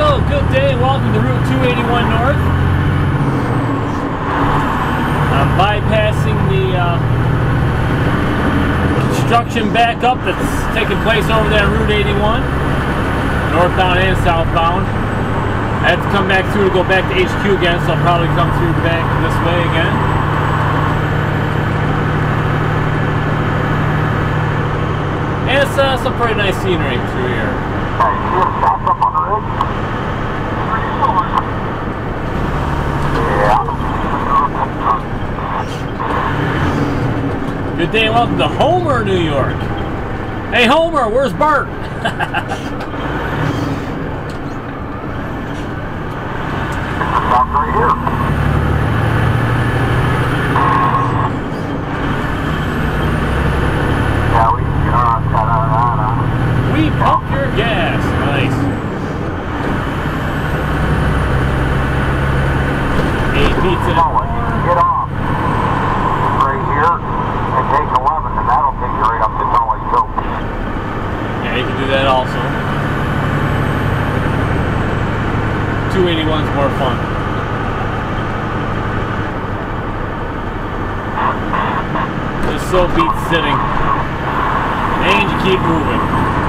Hello, good day, welcome to Route 281 North. I'm bypassing the construction backup that's taking place over there on Route 81, northbound and southbound. I have to come back through to go back to HQ again, so I'll probably come through back this way again. And it's some pretty nice scenery through here. Good day and welcome to Homer, New York. Hey Homer, where's Bart? Right here. We pump your gas. Nice. 8 pizza. Get off. Right here and take 11, and that'll take you right up to Tully too. Yeah, you can do that also. 281's more fun. This so beats sitting. And you keep moving.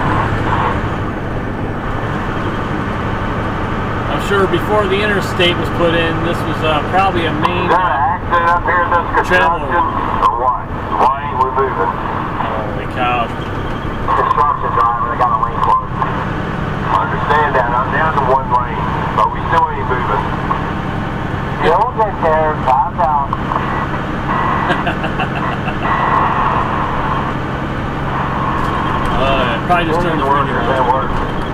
I'm sure before the interstate was put in, this was probably a main accident up here in this construction, or what? Why ain't we moving? Holy cow. Construction driver, they got a lane closed. I understand that. I'm down to one lane, but we still ain't moving. You'll get there. Calm down. Probably just turned the radio on.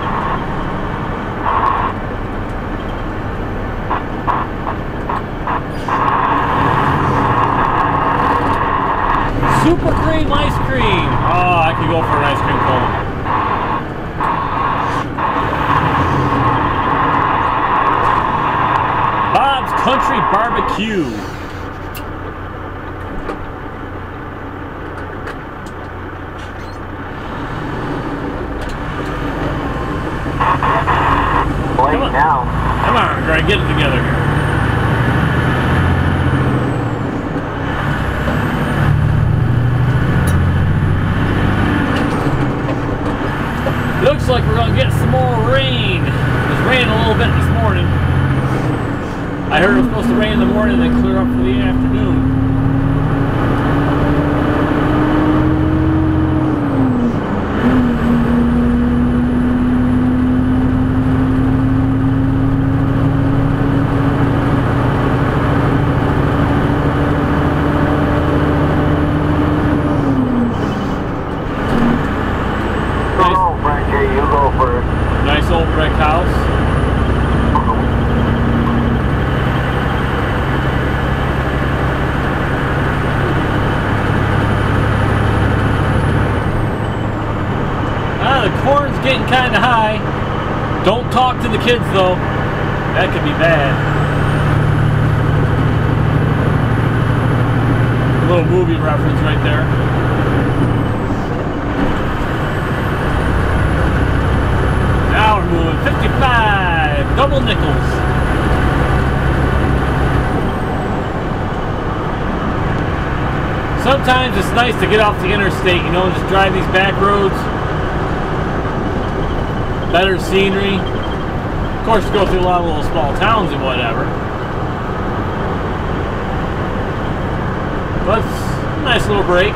Super cream ice cream. Oh, I could go for an ice cream cone. Bob's Country Barbecue. Come on, Greg, get it together here. Looks like we're going to get some more rain. It was raining a little bit this morning. I heard it was supposed to rain in the morning and then clear up for the afternoon. Nice old brick house. The corn's getting kind of high. Don't talk to the kids though. That could be bad. A little movie reference right there. Now we're moving 55, double nickels. Sometimes it's nice to get off the interstate, you know, and just drive these back roads. Better scenery. Of course, you go through a lot of little small towns and whatever. But it's a nice little break.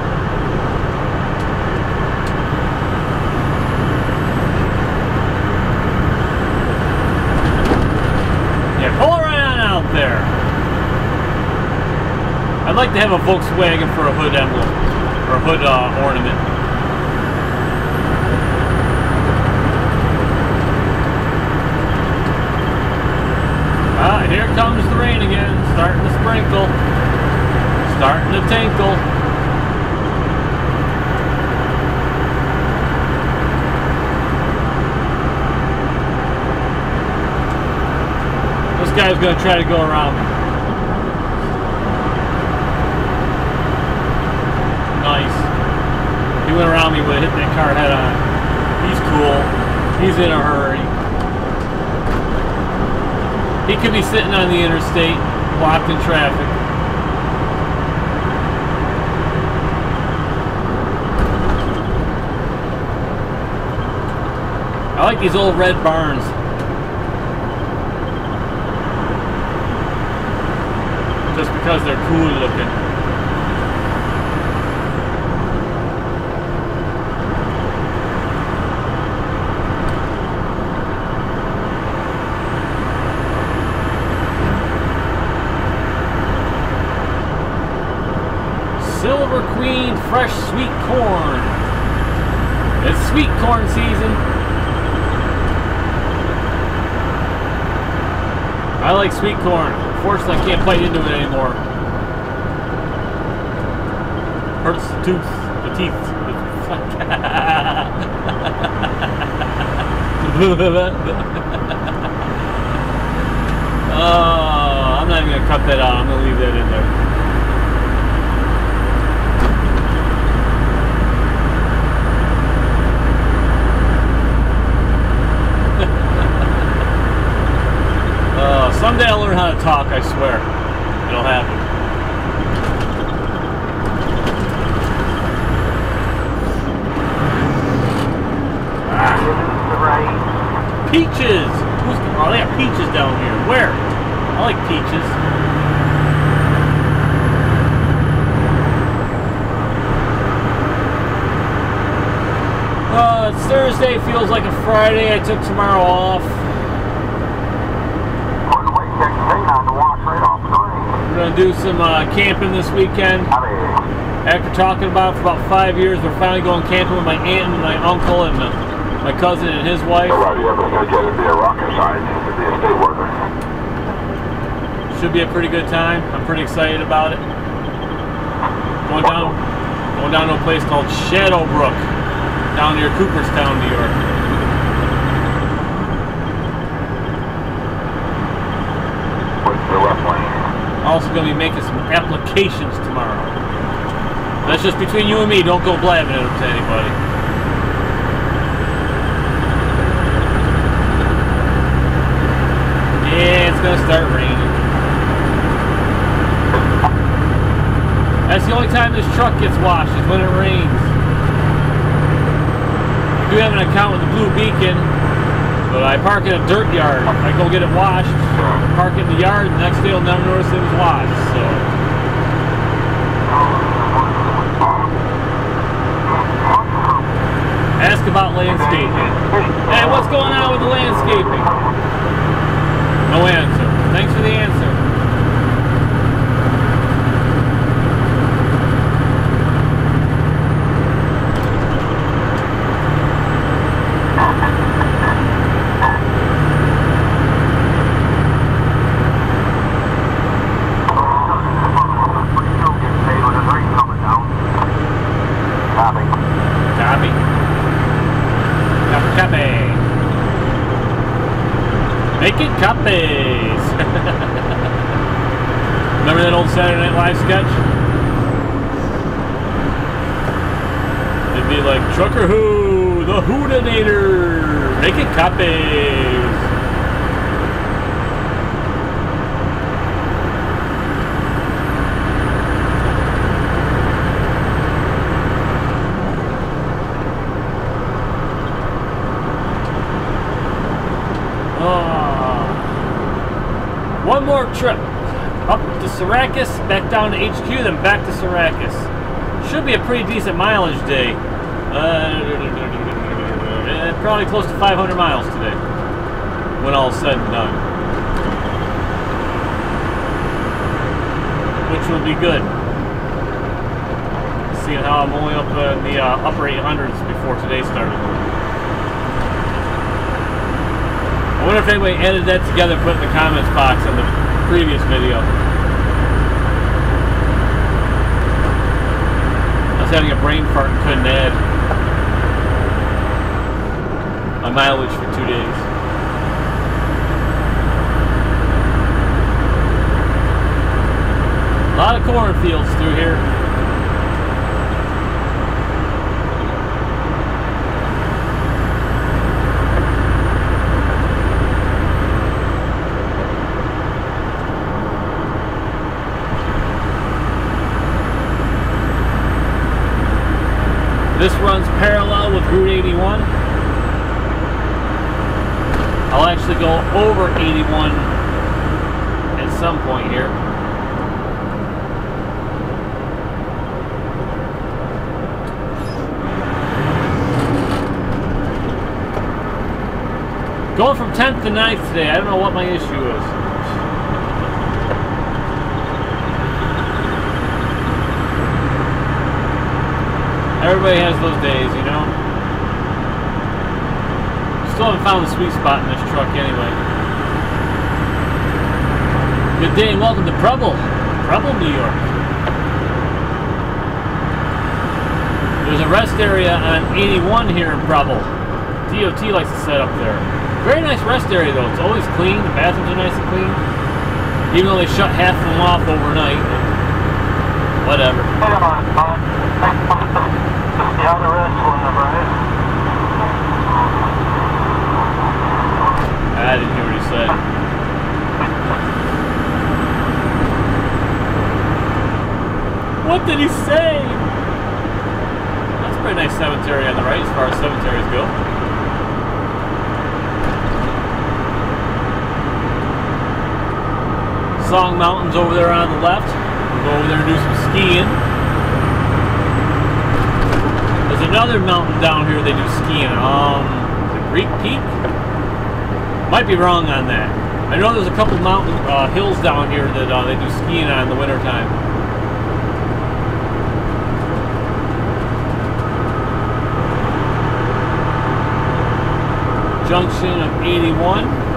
Pull right on out there. I'd like to have a Volkswagen for a hood emblem, or a hood ornament. Here comes the rain again, starting to sprinkle, starting to tinkle. This guy's going to try to go around me. Nice. He went around me, but hit that car head on. He's cool. He's in a hurry. He could be sitting on the interstate, blocked in traffic. I like these old red barns. Just because they're cool looking. Silver Queen fresh sweet corn. It's sweet corn season. I like sweet corn. Unfortunately, I can't bite into it anymore. Hurts the tooth, the teeth. Oh, I'm not even gonna cut that out. I'm gonna leave that in there. Someday I'll learn how to talk, I swear. It'll happen. Peaches! Oh, they have peaches down here. Where? I like peaches. It's Thursday, feels like a Friday. I took tomorrow off. We're going to do some camping this weekend. After talking about it for about 5 years, we're finally going camping with my aunt and my uncle and my cousin and his wife. Should be a pretty good time. I'm pretty excited about it. Going down to a place called Shadowbrook, down near Cooperstown, New York. Also going to be making some applications tomorrow. That's just between you and me. Don't go blabbing it to anybody. Yeah, it's going to start raining. That's the only time this truck gets washed, is when it rains. I do have an account with the Blue Beacon, but I park in a dirt yard. I go get it washed, park it in the yard, and the next day you'll never notice it was washed. So. Ask about landscaping. Hey, what's going on with the landscaping? No answer. Thanks for the answer. Making copies. Remember that old Saturday Night Live sketch? It'd be like, Trucker Who, the Hootinator, making copies. One more trip up to Syracuse, back down to HQ, then back to Syracuse. Should be a pretty decent mileage day. Probably close to 500 miles today, when all's said and done. Which will be good. Seeing how I'm only up in the upper 800s before today started. I wonder if anybody edited that together and put it in the comments box on the previous video. I was having a brain fart and couldn't add my mileage for 2 days. A lot of cornfields through here. go over 81 at some point here. Going from 10th to 9th today. I don't know what my issue is. Everybody has those days, you know. Still haven't found the sweet spot in this truck anyway. Good day and welcome to Preble, New York. There's a rest area on 81 here in Preble. DOT likes to set up there. Very nice rest area though. It's always clean. The bathrooms are nice and clean. Even though they shut half of them off overnight. Whatever. Yeah, the rest one, right? I didn't hear what he said. What did he say? That's a pretty nice cemetery on the right as far as cemeteries go. Song Mountain's over there on the left. We'll go over there and do some skiing. There's another mountain down here they do skiing. The Greek Peak? Might be wrong on that. I know there's a couple mountain hills down here that they do skiing on in the wintertime. Junction of 81.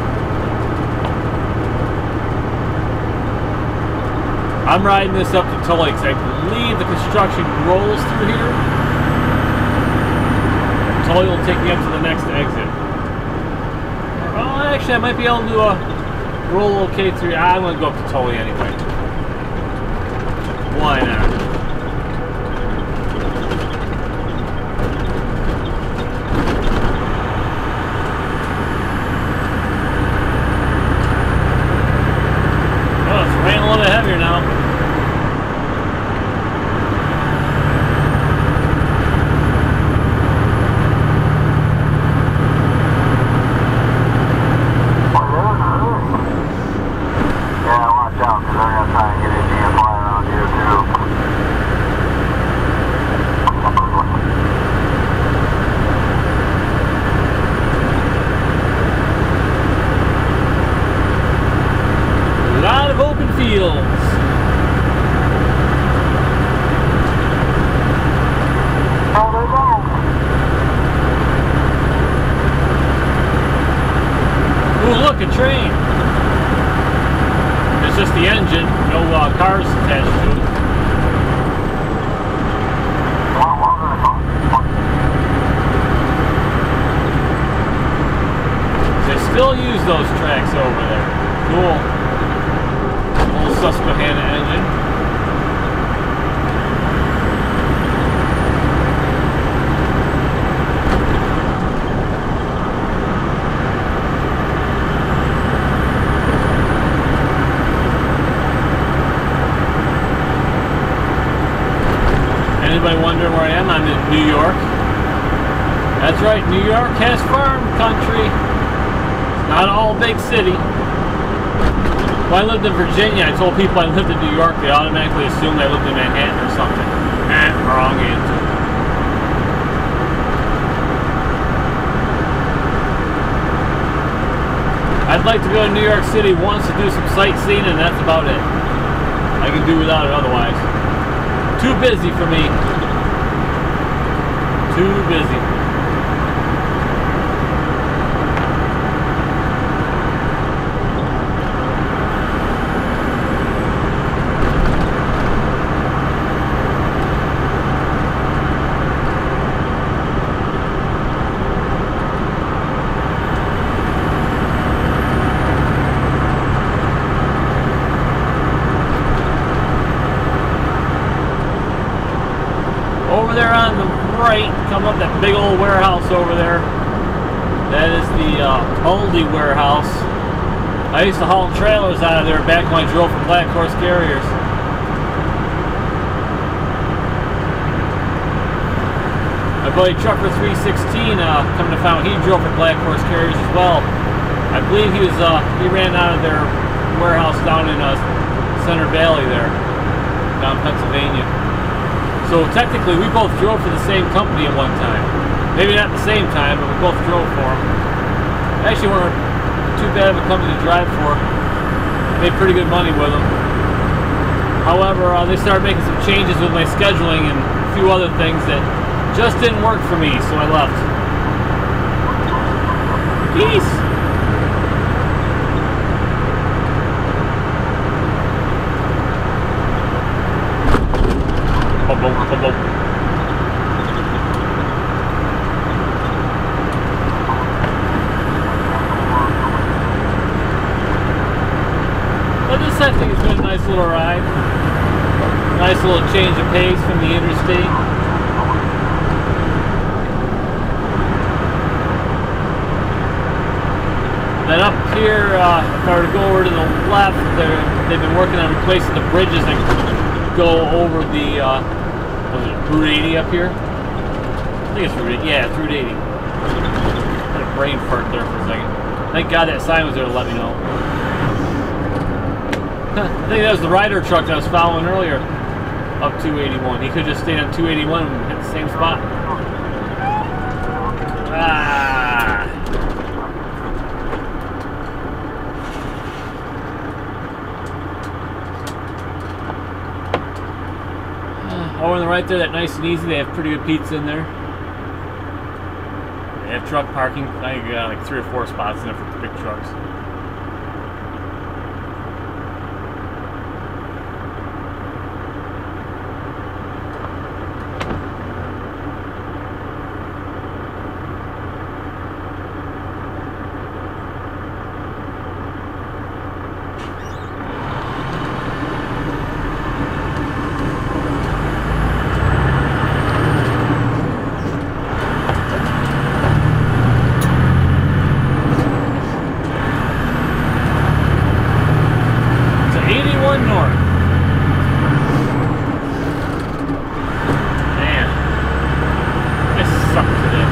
I'm riding this up to Tully because I believe the construction rolls through here. Tully will take me up to the next exit. Well, actually, I might be able to roll okay through. I'm going to go up to Tully anyway. Why not? Oh, it's raining a little bit heavier now. A train. It's just the engine, no cars attached to it. They still use those tracks over there. Cool. Little Susquehanna engine. Anybody wondering where I am? I'm in New York. That's right, New York has farm country. It's not all big city. When I lived in Virginia, I told people I lived in New York, they automatically assumed I lived in Manhattan or something. Wrong answer. I'd like to go to New York City once to do some sightseeing, and that's about it. I can do without it otherwise. Too busy for me. Too busy. Over there on the right, come up that big old warehouse over there. That is the Aldi warehouse. I used to haul trailers out of there back when I drove for Black Horse Carriers. My buddy Trucker 316, come to find he drove for Black Horse Carriers as well. I believe he ran out of their warehouse down in Center Valley there, down Pennsylvania. So technically, we both drove for the same company at one time. Maybe not at the same time, but we both drove for them. Actually, weren't too bad of a company to drive for. Made pretty good money with them. However, they started making some changes with my scheduling and a few other things that just didn't work for me, so I left. Peace! But this, I think, has been a nice little ride. Nice little change of pace from the interstate. Then up here, if I were to go over to the left, they've been working on replacing the bridges that go over the, was it Route 80 up here? I think it's Route 80. Yeah, it's Route 80. I had a brain fart there for a second. Thank God that sign was there to let me know. I think that was the Ryder truck that I was following earlier. Up 281. He could just stayed on 281 and hit the same spot. Ah! Over on the right there, that Nice and Easy, they have pretty good pizza in there. They have truck parking. I think you got like 3 or 4 spots in there for big trucks. North. Man, I suck today.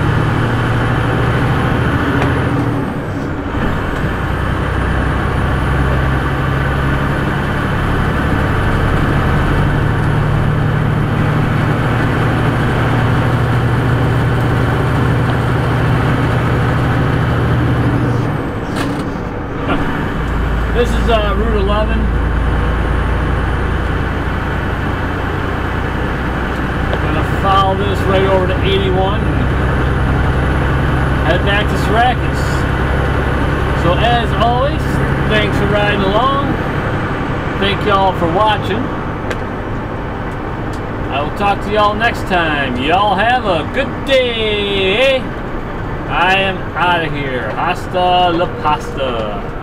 This is Route 11. Follow this right over to 81 and head back to Syracuse. So as always, thanks for riding along. Thank y'all for watching. I will talk to y'all next time. Y'all have a good day. I am out of here. Hasta la pasta.